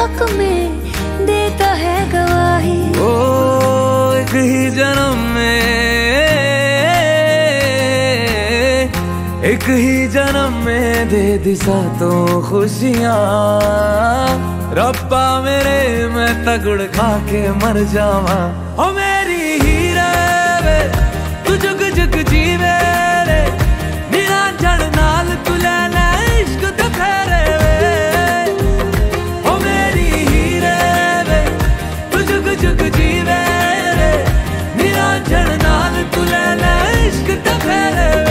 हक में देता है गवाही। ओ एक ही जन्म में, एक ही जन्म में दे दी सातों खुशियाँ। रब्बा मेरे मैं तगड़ खा के मर जावा। ओ मेरी हीरे वे तू जुग जुग जीवे रे, निरंजन नाल तू लेना इश्क ते फेरे वे। ओ मेरी हीरे वे तू जुग जुग जीवे रे, निरंजन नाल तू लेना इश्क ते फेरे वे।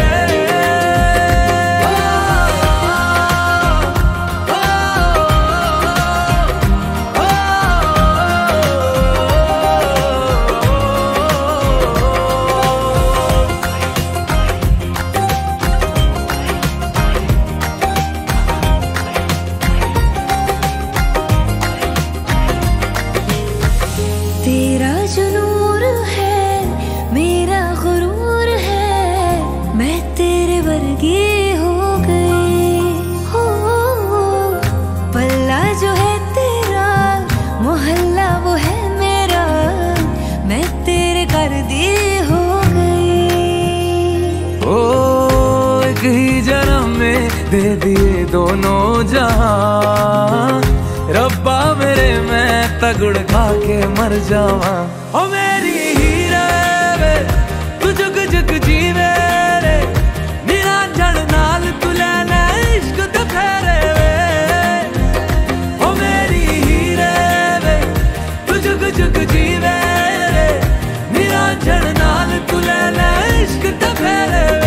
तेरा जो नूर है मेरा गुरूर है, मैं तेरे वर्गी हो गई हो। पल्ला जो है तेरा मोहल्ला वो है मेरा, मैं तेरे कर दी हो गई। ओ एक ही जन्म में दे दिए दोनों जहां। रब्बा मेरे मैं तगड़ खा के मर जावा। ओ मेरी हीरे वे तू जुग जुग जीवे रे, निरंजन नाल तू लेना इश्क ते फेरे वे। ओ मेरी हीरे वे तू जुग जुग जीवे रे, निरंजन नाल तू लेना इश्क ते फेरे वे।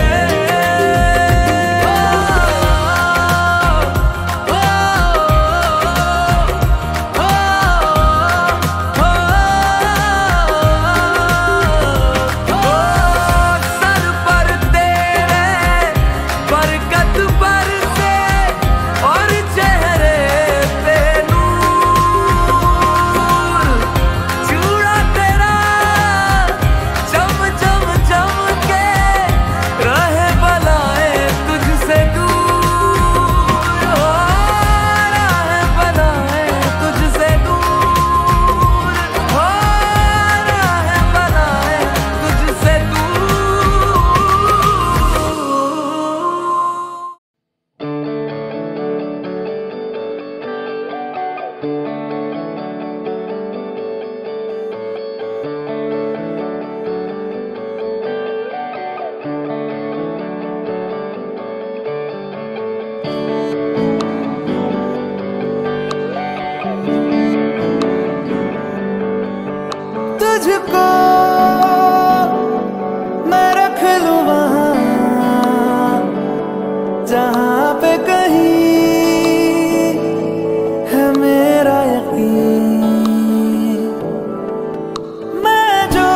तुझको मैं रख लूं वहां जहां पे कहीं है मेरा यकीन। मैं जो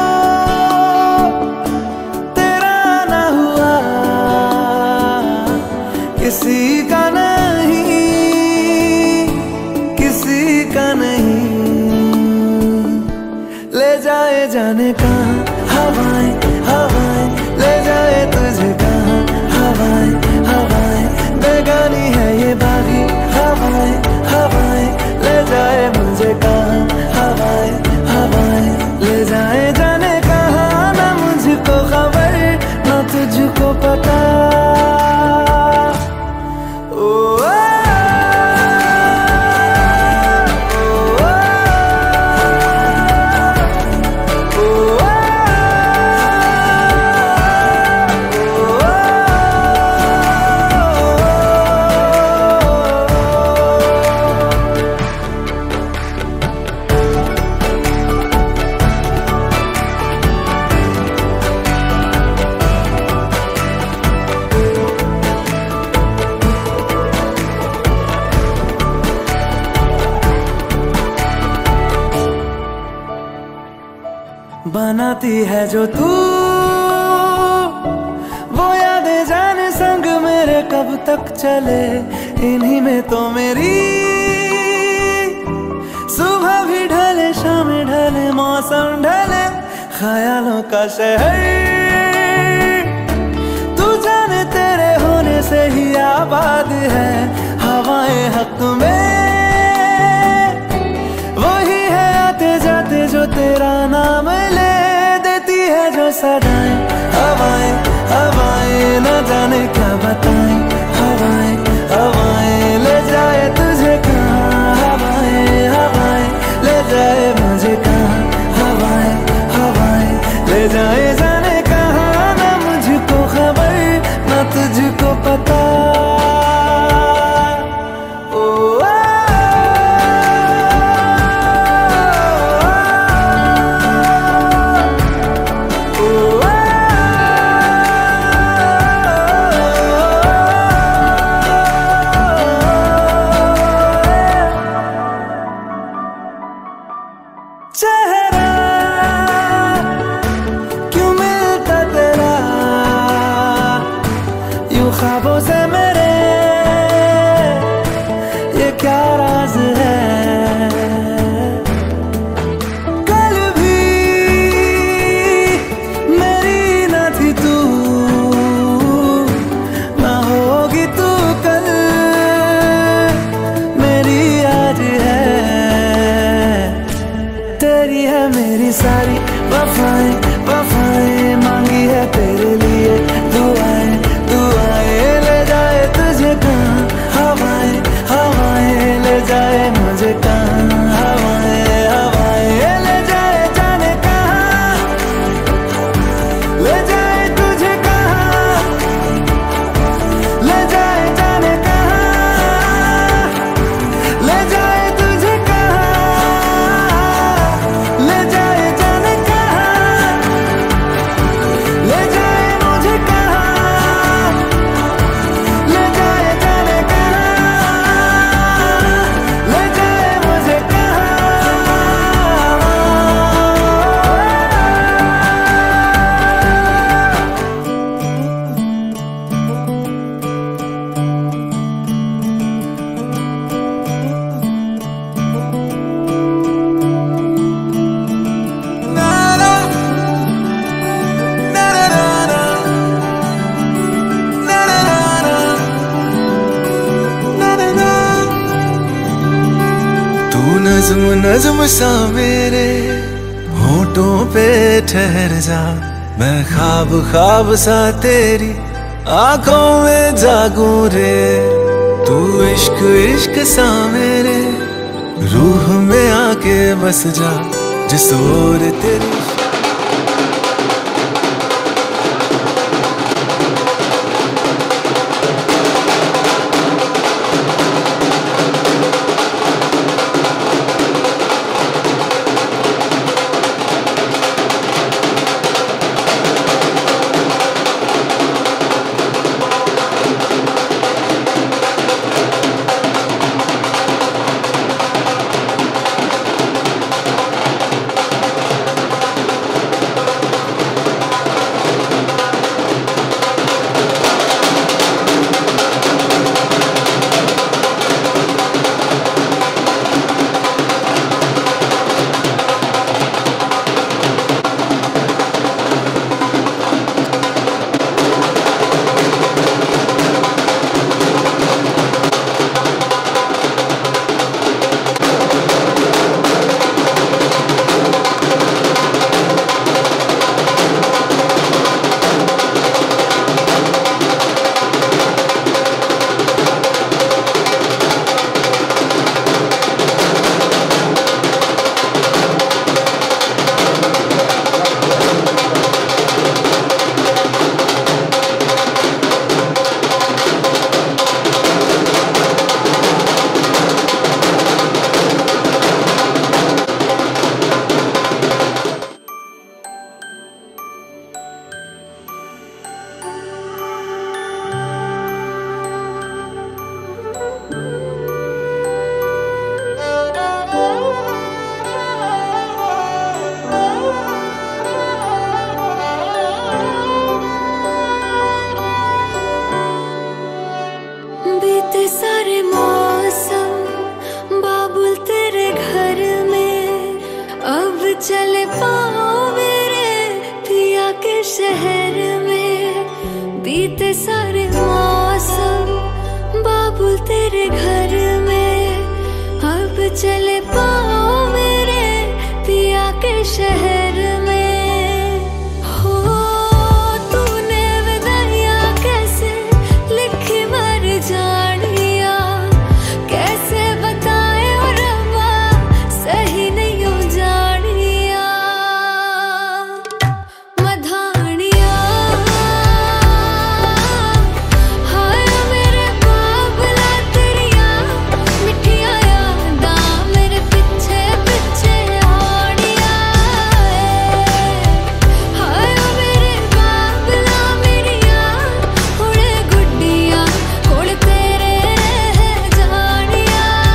तेरा ना हुआ किसी का नहीं, किसी का नहीं। ले जाए जाने कहाँ हवाएं हवाएं, ले जाए तुझे कहाँ हवाएं हवाएं। बेगानी है ये बागी हवाएं हवाएं, ले जाए मुझे कहाँ हवाएं हवाएं। ले जाए जाने कहाँ ना मुझको खबर ना तुझको पता। बनाती है जो तू वो यादें जाने संग मेरे कब तक चले। इन्हीं में तो मेरी सुबह भी ढले शाम ढले मौसम ढले, ख्यालों का शहर तू जाने तेरे होने से ही आबाद है। हवाएं हक में तू नज्म नज्म सा मेरे होठों पे ठहर जा, मैं ख्वाब ख्वाब सा तेरी आंखों में जागूं रे। तू इश्क इश्क सा मेरे रूह में आके बस जा, जिस ओर तेरी चले पाओ मेरे पिया के शहर में, बीते सारे मौसम बाबुल तेरे घर में। अब चले पाओ मेरे पिया के शहर में। हो तूने विदाइया कैसे लिखी मर जानिया, कैसे बताए और रब्बा सही नहीं हो जानिया। मधानिया हाय मेरे बाबला तेरिया मिठिया यादा मेरे पीछे पीछे आनिया। हाय मेरे बाबला मेरिया हुणे गुड्डिया कोल तेरे रह जानिया।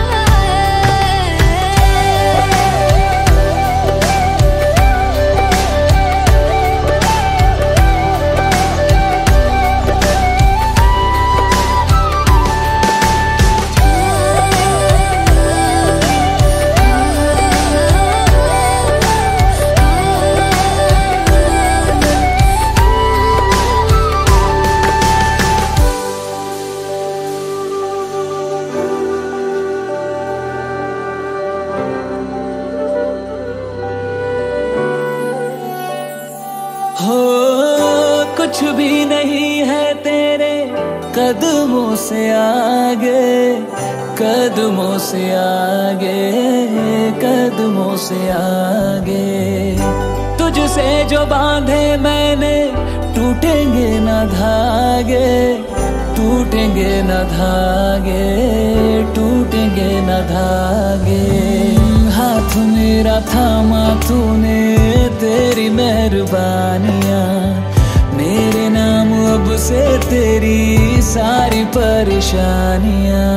हो कुछ भी नहीं है तेरे कदमों से आगे, कदमों से आगे, कदमों से आगे। तुझसे जो बांधे मैंने टूटेंगे न धागे, टूटेंगे न धागे, टूटेंगे न धागे। हाथ मेरा थामा तूने तेरी मेहरबानियां, मेरे नाम अब से तेरी सारी परेशानियां।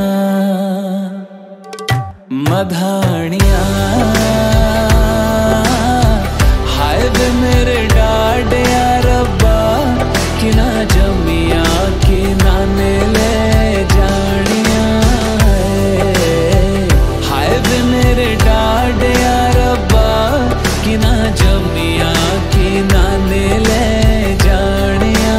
मधानिया हाय वे मेरे डाडिया रब्बा कि ना जमिया कि ना ने ले जानिया। हाय वे मेरे डाडिया रब्बा कि ना जमिया कि ना ने ले जानिया।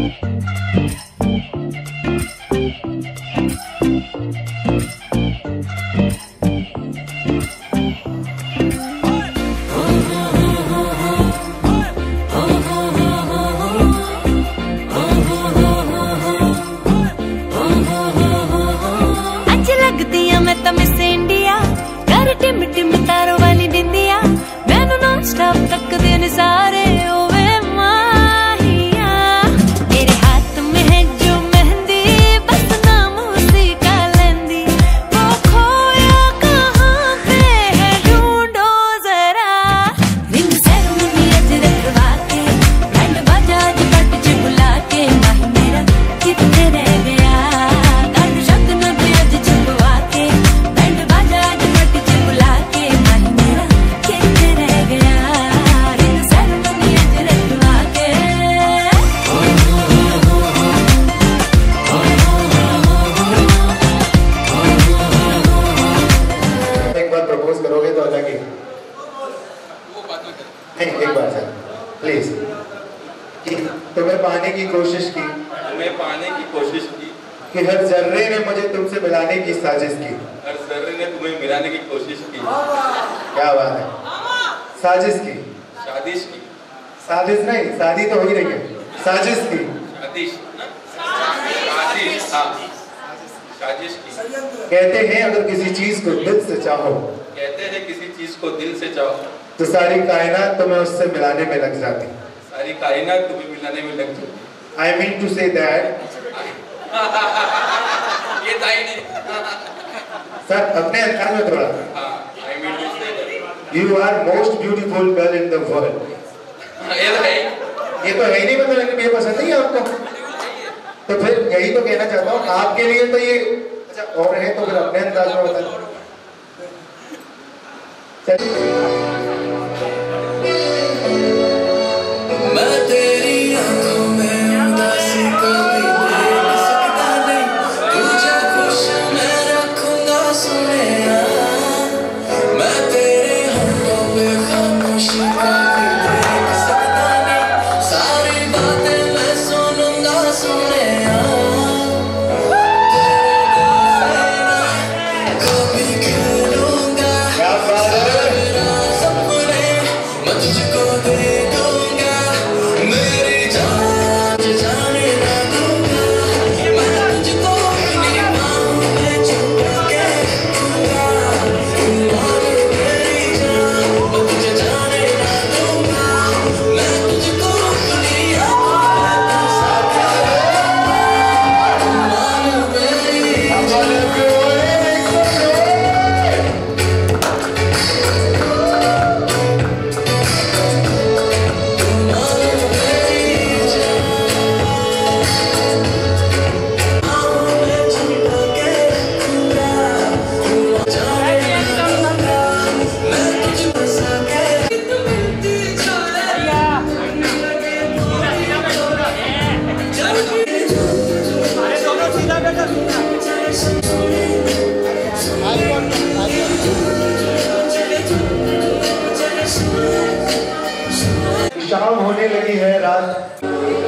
तुम्हें पाने की कोशिश की, कि हर जर्रे ने मुझे तुमसे मिलाने की साजिश की, हर जर्रे ने तुम्हें मिलाने की कोशिश की। क्या बात है, साजिश की, साजिश की, साजिश नहीं, शादी तो हो ही रही है, साजिश की, साजिश की। कहते हैं अगर किसी चीज को दिल से चाहो, कहते हैं किसी चीज को दिल से चाहो, तो सारी कायनात तुम्हें उससे मिलाने में लग जाती, सारी कायनात तुम्हें मिलाने में लग जाती। I mean to say that ये दाई नहीं सर, अपने अंदाज में थोड़ा, I mean to say that You are most beautiful girl in the world। ये तो है ही नहीं, मतलब लेकिन ये पसंद नहीं है आपको, तो फिर यही तो कहना चाहता हूँ आपके लिए तो ये अच्छा और है, तो फिर अपने अंदाज में बता। मैं तेरी आंखों में उदासी कभी देख सकता नहीं, तुझे खुश मैं रखूंगा सुनेया। मैं तेरे होठों पे खामोशी कभी देख सकता नहीं, सारी बातें मैं सुनूंगा सुनेया। कभी खेलूंगा मेरा सपने, मैं तुझको दे दूंगा मेरी जान, जाने ना दूंगा मैं तुझको अपनी बाहों में छुपा के रखूंगा। मेरी जान, मैं तुझे जाने ना दूंगा मैं तुझको अपनी आँखों में बसा के रखूंगा। मेरी शाम होने लगी है, रात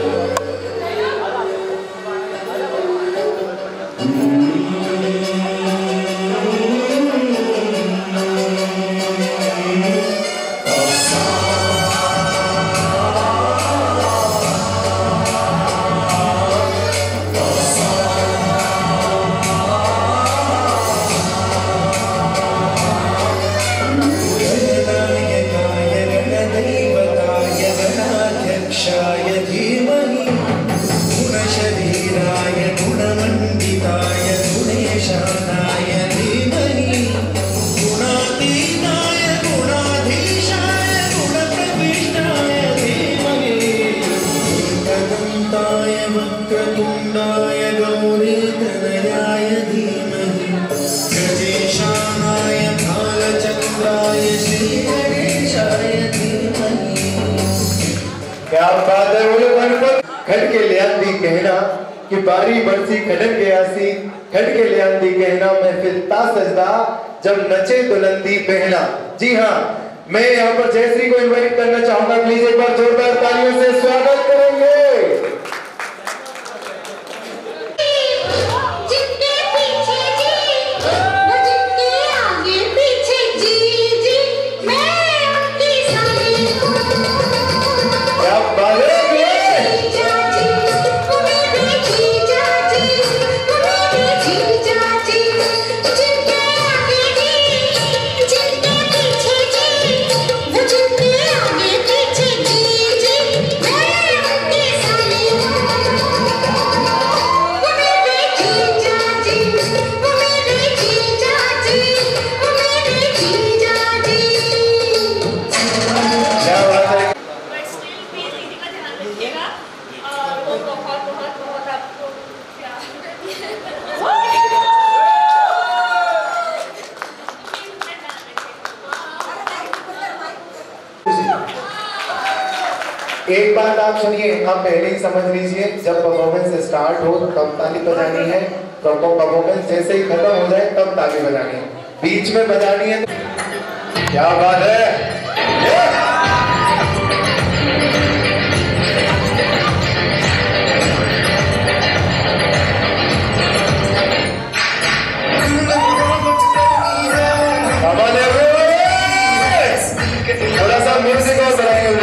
वक्रतुंडाय गौरीतनयाय धीमहि गजेशानाय भालचंद्राय श्रीगणेशाय धीमहि। क्या बात है, बोले गणपत खड़ के लियांदी कहना कि बारी बरसी खड़न के आसी, खड़ के लियांदी कहना महफिल ता सजदा जब नचे दुल्हन बहना। जी हाँ, मैं यहाँ पर जयश्री को इनवाइट करना चाहूंगा, प्लीज एक बार जोरदार तालियों से स्वागत करेंगे। एक बात आप सुनिए, आप पहले ही समझ लीजिए, जब परफॉर्मेंस स्टार्ट हो तब ताली बजानी है, परफॉर्मेंस जैसे ही खत्म हो जाए तब ताली बजानी है, बीच में बजानी है। क्या बात है। थोड़ा सा म्यूजिक और बढ़ाएंगे।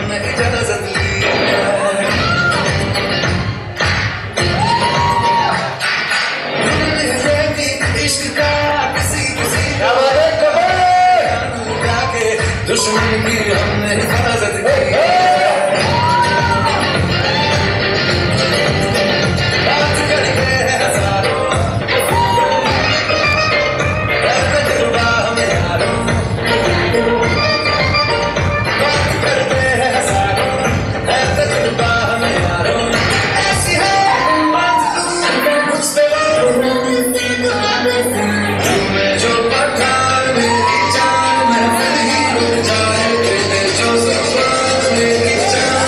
दुश्मन की हमने हिफाजत की। बात करते हैं हजारों, तजुर्बा हमें यारों, बात करते हैं हजारों, तजुर्बा हमें यारों, ऐसी है मुझसे तुम्हें जो पठान मेरी जान मैं फिर ही जाए तेरे जो सवाल मेरी जान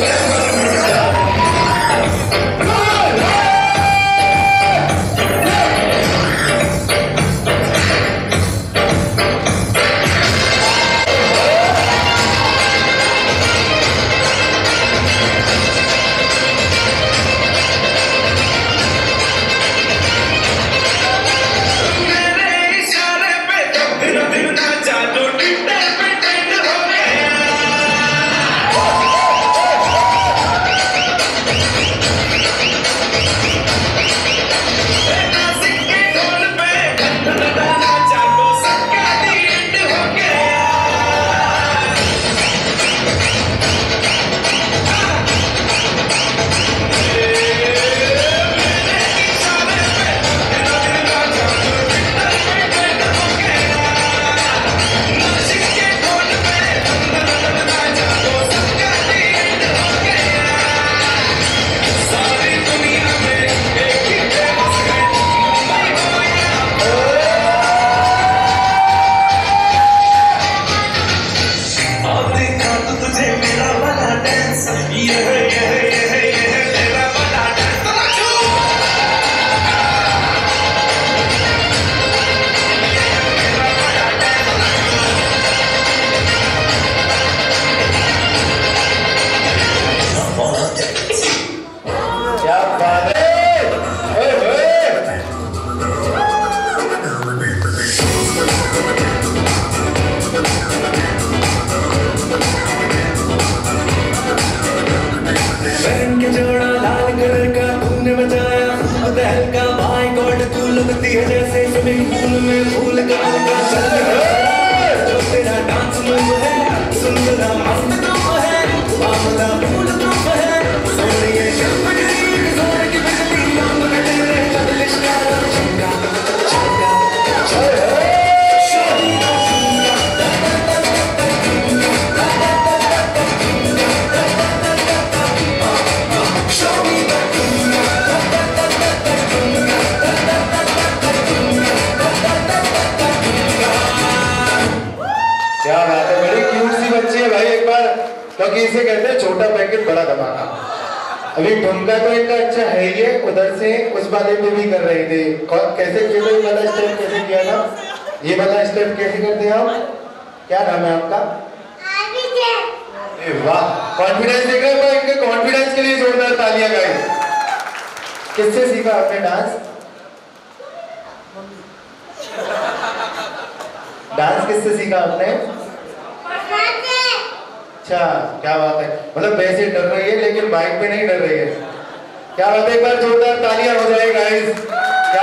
जैसे स्विमिंग पूल में फूल का जो तेरा डांस मूव है, सुंदर मस्त तुम है, मामला फूल तुम है, सोनिए शर्मगरी जोर की बिजली हम तेरे बदलिश का चंगा चंगा क्योंकि इसे कहते हैं छोटा पैकेट बड़ा धमाका। अभी ठुमका तो इनका अच्छा है ही है, उधर से उस वाले पे भी कर रहे थे। कैसे किया था ये वाला स्टेप, कैसे किया था ये वाला स्टेप, कैसे करते हैं आप? क्या नाम है आपका? वाह, कॉन्फिडेंस देख रहे हैं, इनके कॉन्फिडेंस के लिए जोरदार तालियां गाइस। किससे सीखा आपने डांस? डांस किससे सीखा आपने? अच्छा, क्या बात है। मतलब वैसे डर रही है लेकिन बाइक पे नहीं डर रही है। क्या बात है, एक बार जोरदार तालियां हो जाए गाइस। क्या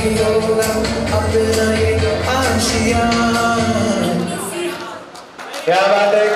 नहीं होगा अपना ये जो आशिया। क्या बात है।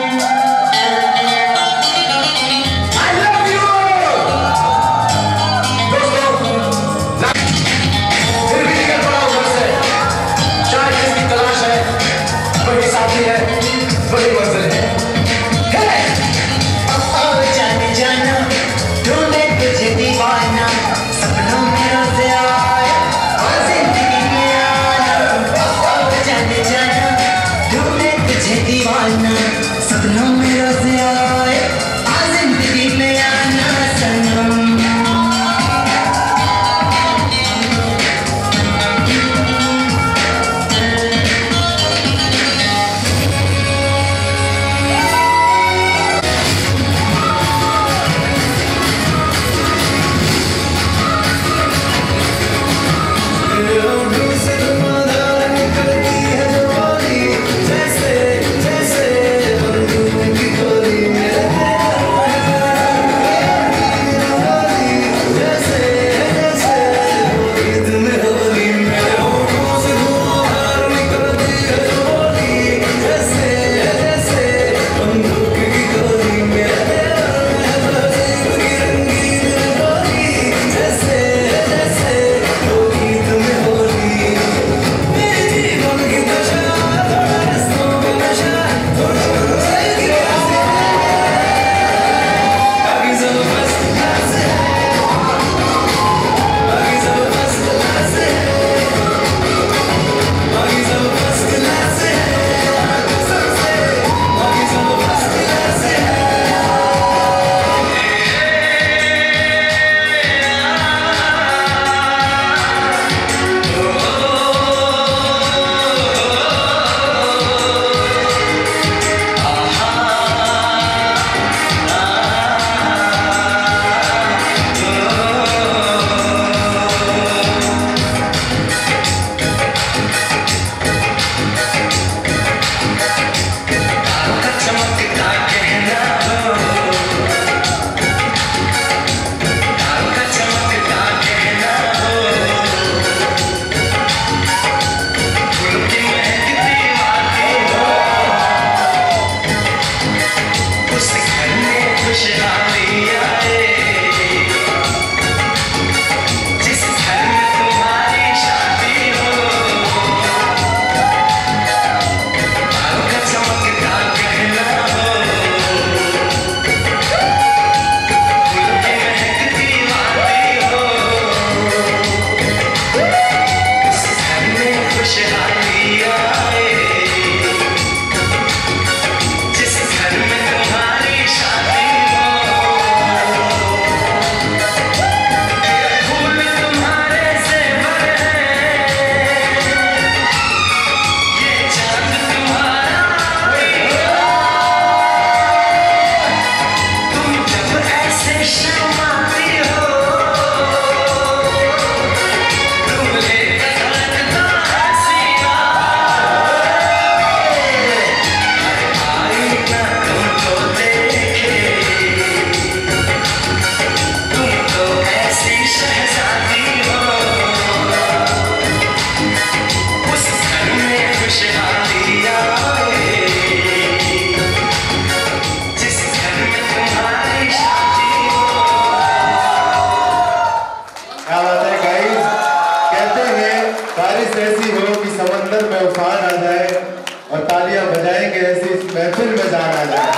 समंदर में उफान आ जाए और तालियां बजाएंगे ऐसी इस महफिल में जान आ जाए।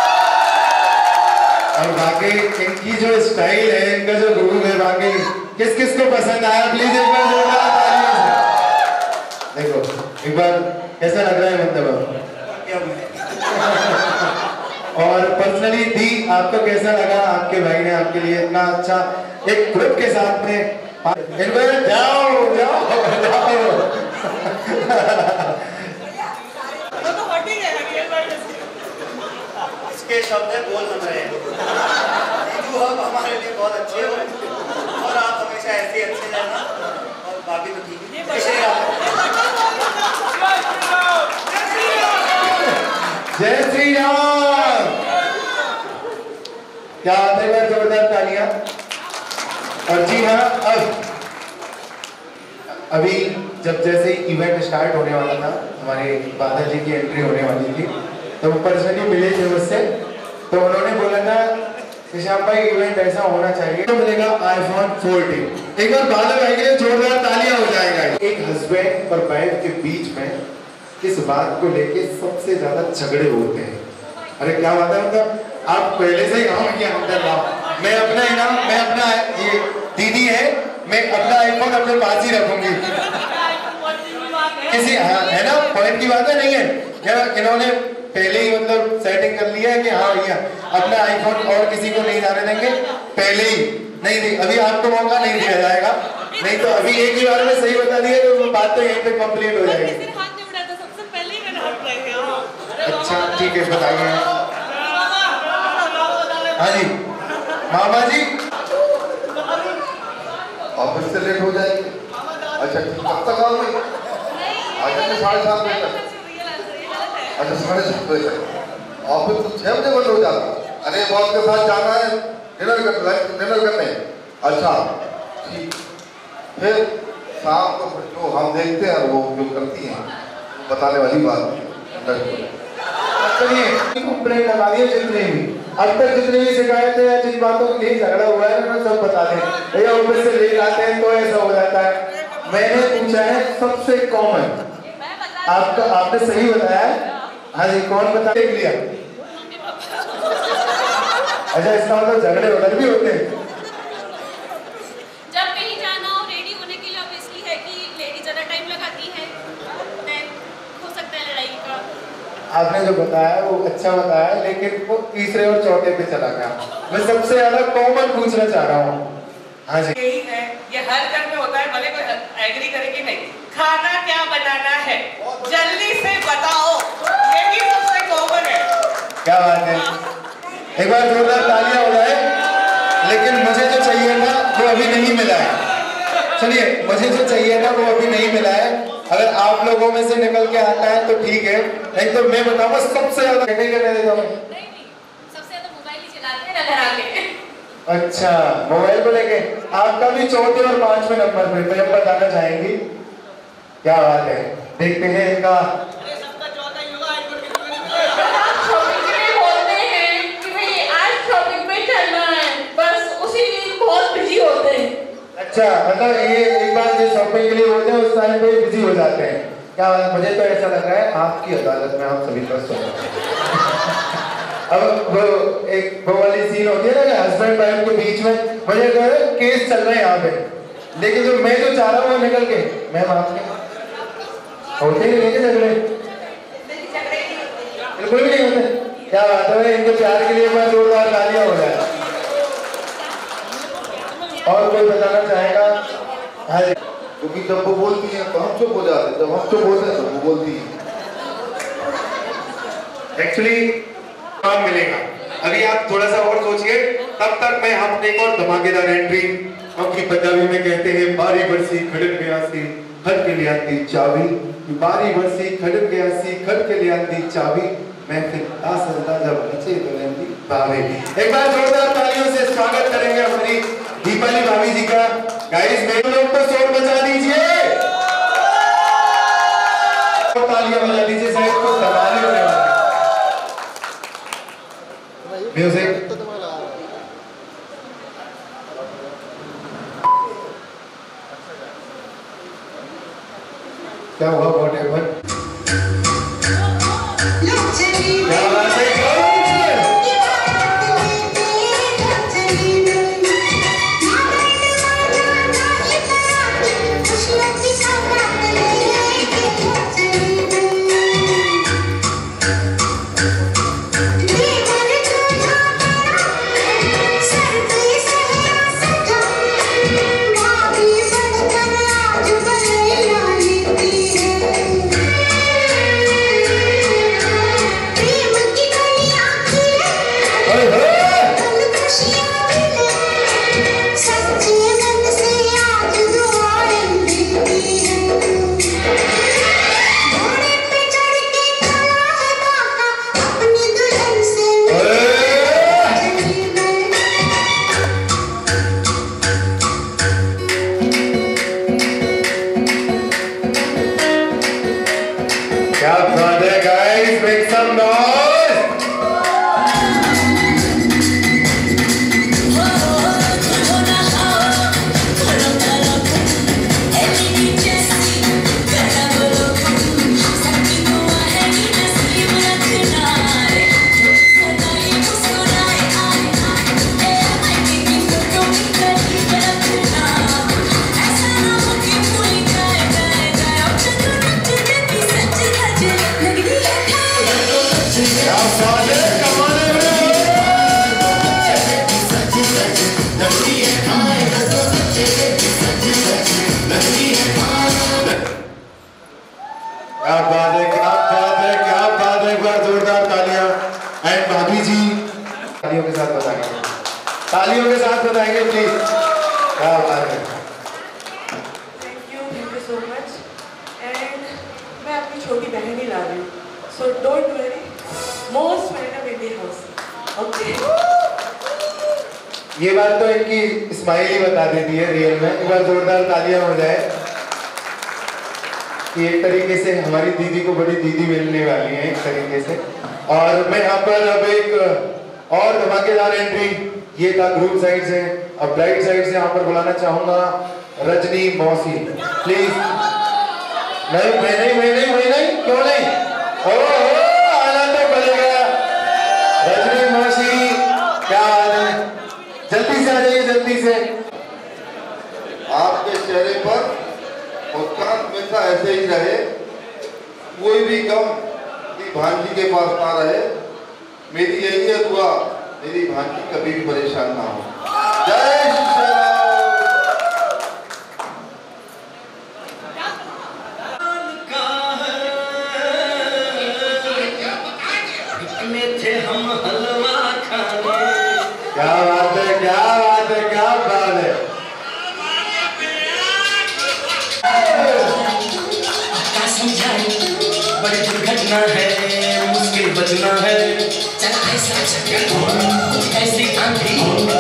और बाकी इनकी जो स्टाइल है, इनका जो ग्रूव है, बाकी किस किस को पसंद आया प्लीज एक बार जोरदार तालियों से। देखो एक बार कैसा लग रहा है बंदे बाबू? और पर्सनली दी आपको कैसा लगा? आपके भाई ने आपके लिए इतना अच्छा एक ग्रुप के साथ में जाओ जाओ जाओ इसके शब्द बोल हम रहे हैं। आप हमारे लिए बहुत अच्छे हो और आप हमेशा ऐसे ही अच्छे रहना और बाकी तो ठीक है। जय श्री राम। क्या आते हुए जोरदार तालियां। और जी हाँ, अब अभी जब जैसे इवेंट स्टार्ट होने वाला था, हमारे बादल जी की एंट्री होने वाली थी, तो वो पर्सनली मिले थे उससे, तो उन्होंने बोला था कि श्याम भाई इवेंट ऐसा होना चाहिए तो मिलेगा iPhone 14। एक बार बादल भाई के लिए जोरदार तालियां हो जाएगा। एक हस्बैंड और वाइफ के बीच में इस बात को लेके सबसे ज्यादा झगड़े होते हैं। अरे क्या बात है, मतलब आप पहले से ही कहो कि हम कर रहा हूँ, मैं अपना इनाम, मैं अपना ये दीदी है, मैं अपना आईफोन अपने पास ही रखूंगी। किसी है ना, पॉइंट की बात है नहीं है क्या? इन्होंने पहले ही मतलब सेटिंग कर लिया है कि हाँ भैया अपना आईफोन और किसी को नहीं जाने देंगे, पहले ही नहीं, अभी आपको मौका नहीं दिया जाएगा, नहीं तो अभी एक ही बार में सही बता दिया तो बात तो यहीं पे कंप्लीट हो जाएगी। अच्छा ठीक है, बताइए। हाँ जी मामा जी, ऑफिस से लेट हो जाएगी। अच्छा कब तक आओगे? आ जाएंगे 7:30 बजे तक। अच्छा 7:30 बजे तक। ऑफिस तो 6 बजे बंद हो जाता। अरे बॉस के साथ जाना है डिनर करने। अच्छा ठीक, फिर शाम को जो हम देखते हैं वो जो करती हैं बताने वाली बात कंप्लेंट लगा दिए जितने भी अब तक जितनी भी शिकायतें हैं, जिन बातों के लिए झगड़ा हुआ है ना, सब बता दें भैया। ऑफिस से ले जाते हैं तो ऐसा हो जाता है। मैंने पूछा है सबसे कॉमन, आपका आपने सही बताया। हाँ जी कौन बता देख लिया? अच्छा इसका मतलब झगड़े उधर भी होते हैं। जब कहीं जाना हो रेडी होने के लिए ऑब्वियसली है कि लेडी ज्यादा टाइम लगाती है, हो सकता है लड़ाई का। आपने जो बताया वो अच्छा बताया, लेकिन वो तीसरे और चौथे पे चला गया। मैं सबसे ज्यादा कॉमन पूछना चाह रहा हूँ। हाँ जी यही है, ये हर घर में होता है, भले कोई एग्री करे कि नहीं। खाना क्या बनाना है जल्दी से बताओ, यही सबसे कॉमन है। क्या बात है, एक बार जोरदार तालियां हो जाए। लेकिन मुझे जो चाहिए था वो अभी नहीं मिला है। चलिए मुझे जो चाहिए था वो अभी नहीं मिला है। अगर आप लोगों में से निकल के आता है तो ठीक है, नहीं तो मैं बताऊंगा सबसे ज्यादा सबसे ज्यादा मोबाइल ही चलाते हैं नजर आके। अच्छा मोबाइल को लेके आपका भी चौथे और 5वें नंबर पे मैं बताना चाहेंगी। क्या बात है, देखते हैं इनका। शॉपिंग के लिए बोलते हैं कि भाई आज शॉपिंग पे चलना है, बस उसी दिन बहुत बिजी होते हैं। अच्छा मतलब ये एक बार जो शॉपिंग के लिए बोलते हैं उस टाइम पे बिजी हो जाते हैं। क्या मुझे तो ऐसा लग रहा है आपकी अदालत में आप सभी फंस हो। अब वो एक वो वाली सीन होती है ना हस्बैंड वाइफ के बीच में, मुझे जो है केस चल रहा है यहाँ पे, लेकिन जो मैं जो चाह रहा हूँ वो निकल के मैम आपके होते ही नहीं झगड़े, बिल्कुल भी नहीं होते। क्या बात है, इनके प्यार के लिए मैं जोरदार तालियां हो जाए। और कोई बताना चाहेगा? हाँ जी क्योंकि जब वो बोलती है तो हम चुप हो जाते हैं, जब हम चुप होते हैं तो वो बोलती है। एक्चुअली काम मिलेगा, अभी आप थोड़ा सा और सोचिए, तब तक मैं हम एक और धमाकेदार एंट्री हम की पंजाबी में कहते हैं। बारी बरसी खड़क गया सी खड़ के ले आती चाबी, बारी बरसी खड़क गया सी खड़ के ले आती चाबी, मैं फिर आसंदा जब बचे तो लेंदी भाभी। एक बार जोरदार तालियों से स्वागत करेंगे हमारी दीपाली भाभी जी का। गाइस मेरे लोग तो शोर मचा दीजिए, तालियां बजा दीजिए, शायद कुछ धमाल होने वाला है। म्यूजिक क्या हुआ व्हाटएवर क्या बात है। भाभी बनकर आज बनैया लेती है। क्या बात है, क्या बात है, क्या बात है। एक बार जोरदार तालियां। एंड भाभी जी तालियों के साथ बताएंगे, तालियों के साथ बताएंगे प्लीज। क्या बात है। Thank you so much. And मैं अपनी छोटी बहन ही ला रही हूँ, so don't worry, most welcome in the house. Okay, ये बात तो इनकी स्माइल ही बता देती है रियल में। एक बार जोरदार तालियां हो जाए कि एक तरीके से हमारी दीदी को बड़ी दीदी मिलने वाली है एक तरीके से। और मैं यहाँ पर अब एक और धमाकेदार एंट्री, ये था ग्रुप साइड से। अब ब्राइट साइड से यहाँ पर बुलाना चाहूंगा रजनी मौसी प्लीज। नहीं मैं नहीं, क्यों नहीं, आना तो पड़ेगा। रजनी मौसी क्या बात है, जल्दी से आ जाइए, जल्दी से। आपके चेहरे पर मुस्कान हमेशा ऐसे ही रहे, कोई भी गम मेरी भांजी के पास ना रहे। मेरी यही है दुआ, मेरी भांजी कभी भी परेशान ना हो। जय श्री राम। क्या बात है, क्या बात है, क्या बात है। बड़ी दुर्घटना है, मुश्किल बचना है। चल ऐसा चक्कर ऐसी आंधी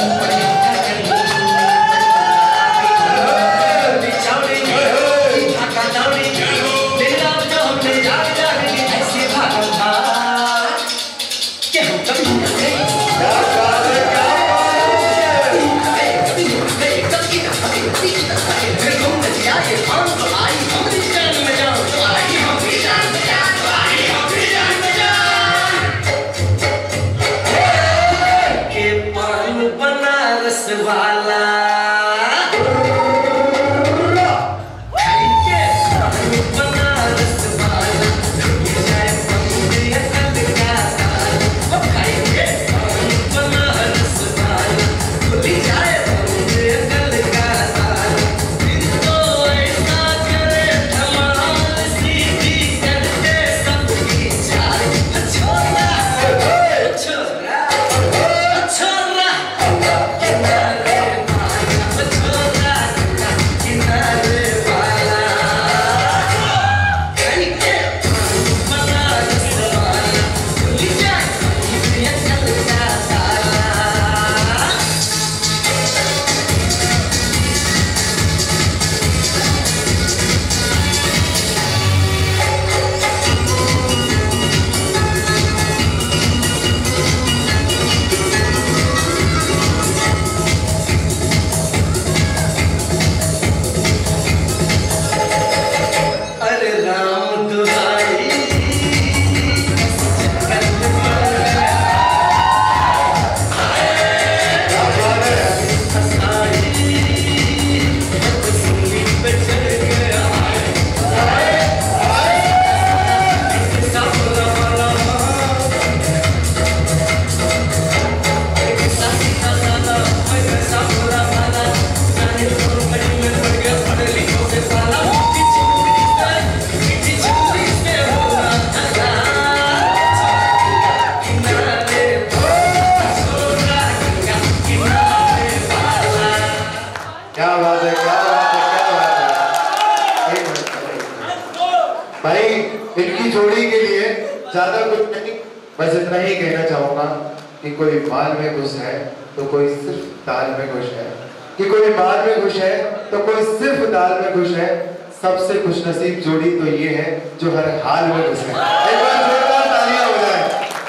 भाई इनकी जोड़ी के लिए ज्यादा कुछ नहीं, बस इतना ही कहना चाहूंगा कि कोई माल में खुश है तो कोई सिर्फ दाल में खुश है, कि कोई माल में खुश है तो कोई सिर्फ दाल में खुश है। सबसे खुशनसीब जोड़ी तो ये है जो हर हाल में खुश है। एक बार जोरदार तालियां हो जाए।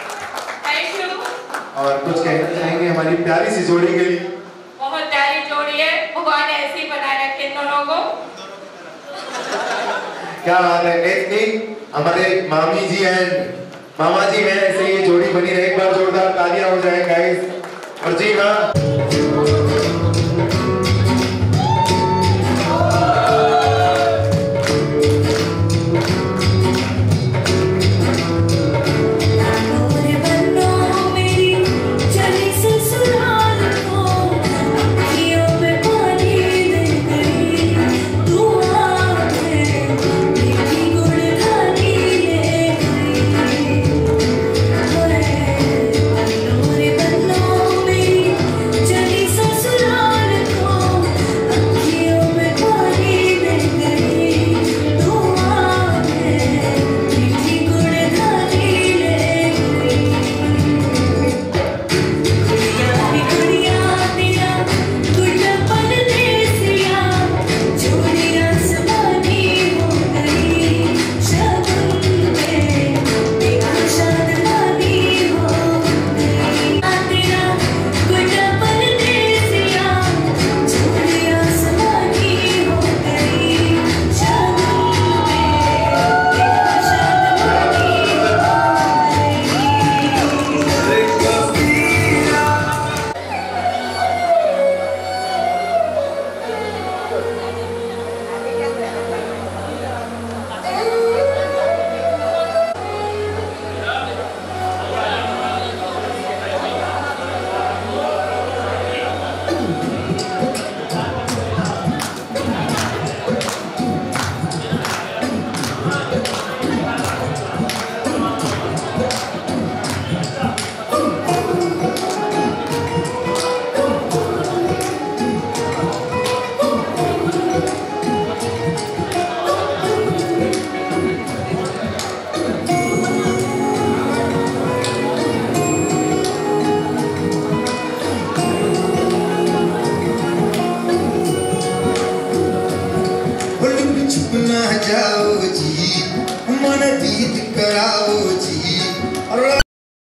और कुछ कहना चाहेंगे हमारी प्यारी सी जोड़ी के लिए? बहुत प्यारी जोड़ी है, भगवान ऐसे ही बनाए रखे दोनों को। क्या बात है। हमारे मामी जी एंड मामा जी हैं, ऐसे ये जोड़ी बनी रहे। एक बार जोरदार तालियां हो जाए गाइस। और जी हाँ